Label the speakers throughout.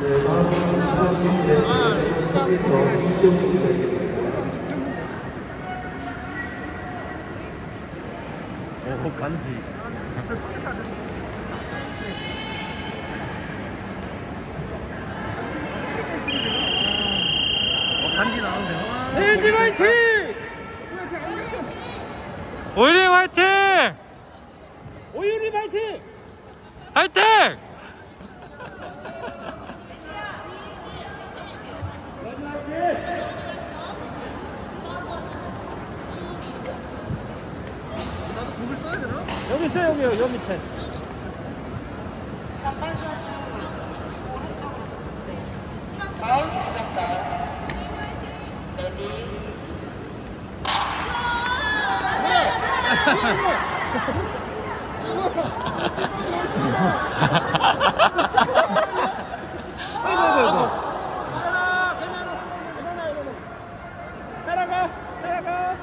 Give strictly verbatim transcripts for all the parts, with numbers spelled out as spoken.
Speaker 1: 네, 다음은 수상팀의 컴퓨터 이정국입니다.
Speaker 2: 오, 간지. 어, 간지 나오는데.
Speaker 3: 세지 화이팅! 오유리 화이팅! 오유리 화이팅! 화이팅!
Speaker 2: 나도 곡을 써야 되나?
Speaker 3: 여기 있어요, 여기, 여기 밑에.
Speaker 4: 다음 지점까지 레디
Speaker 3: 따라가, 따라가.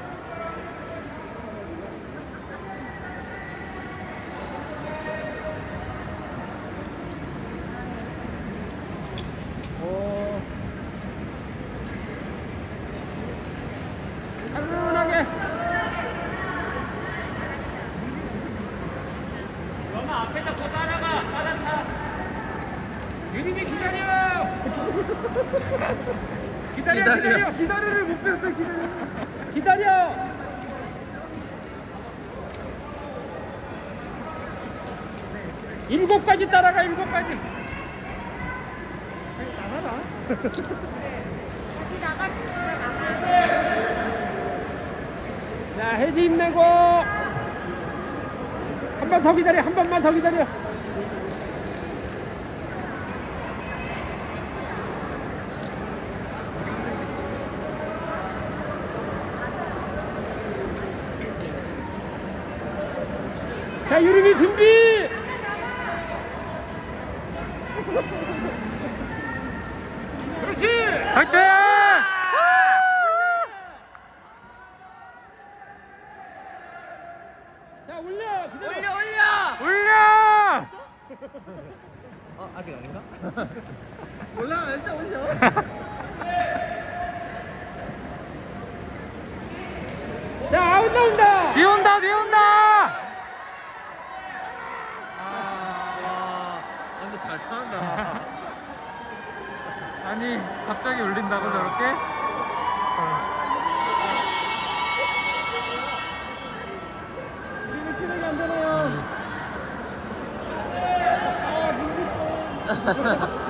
Speaker 3: 오. 차분하게. 너무 앞에 잡고 따라가, 따라타. 유림이 기다려. 기다려, 기다려.
Speaker 2: 기다리를 못 뺐어, 기다리.
Speaker 3: 기다려. 일곱 가지 따라가, 일곱 가지.
Speaker 2: 나가라.
Speaker 4: 여기 나가 나가
Speaker 3: 자, 해지 힘내고. 한 번 더 기다려, 한 번만 더 기다려. 자, 유림이 준비! 그렇지! 화이팅! 자, 올려! 기다려. 올려, 올려! 올려!
Speaker 2: 어, 아직 아닌가? 몰라, 일단 올려.
Speaker 3: 자, 아웃 나온다! 뒤 온다, 뒤 온다!
Speaker 2: 아, 근데 잘 타는다.
Speaker 3: 아니, 갑자기 올린다고 저렇게?
Speaker 2: 우리는 체력이 안 되나요? 아, 모르겠어.